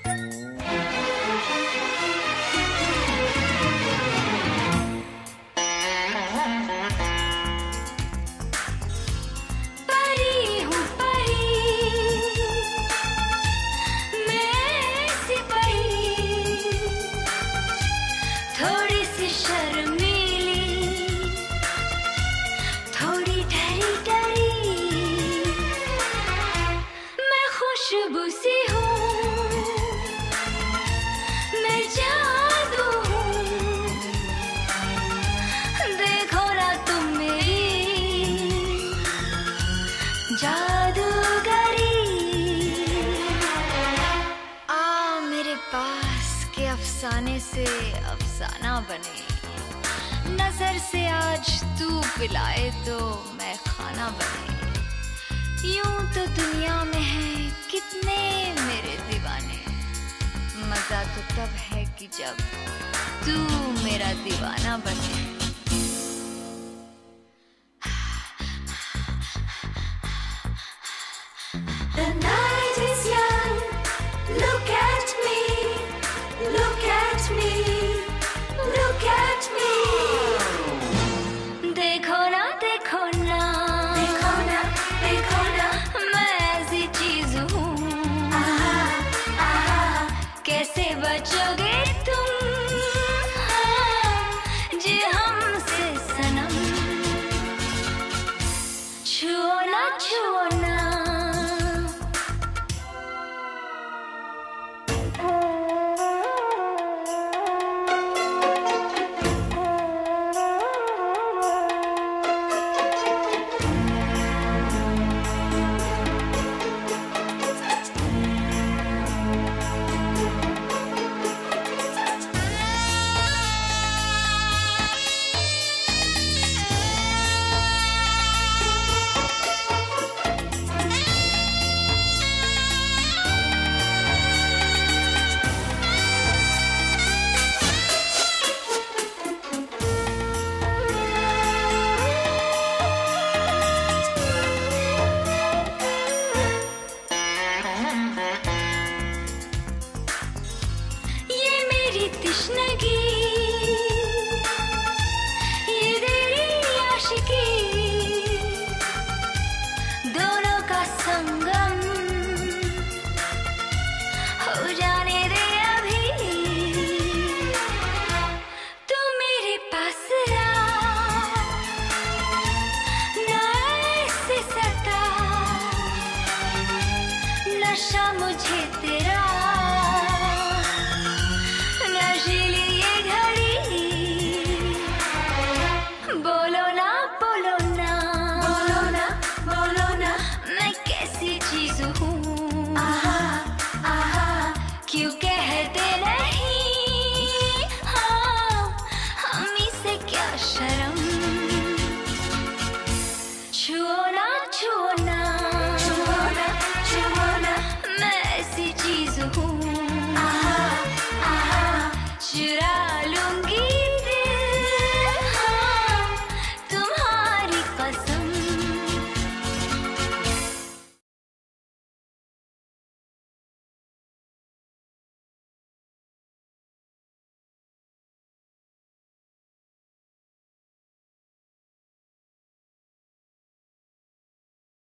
खुशबू सी हूँ मैं, जादू हूँ, देखो ना तुम मेरी जादूगरी। आ मेरे पास के अफसाने से अफसाना बने, नजर से आज तू पिलाए तो मैं खाना बने। यूं तो दुनिया में है कितने मेरे दीवाने, मजा तो तब है कि जब तू मेरा दीवाना बने। The night is young, look at me, look at me, look at me। देखो ना देखो ना, देखो ना देखो ना, मैं ऐसी चीज हूँ, कैसे बचोगे तुम जी हमसे सनम। छुओ ना छुओ ना, तश्नगी ये तेरी आशिकी, दोनों का संगम हो जाने दे अभी। तू मेरे पास आ ना, ऐसे सता नशा मुझे तेरा, बोलो ना बोलो ना, बोलो ना बोलो ना, मैं कैसी चीज हूँ, क्यों कहते नहीं, हाँ हमी से क्या शर्म। छुओ ना छुओ ना, छुओ ना छुओ ना, मैं ऐसी चीज हूँ, चुरा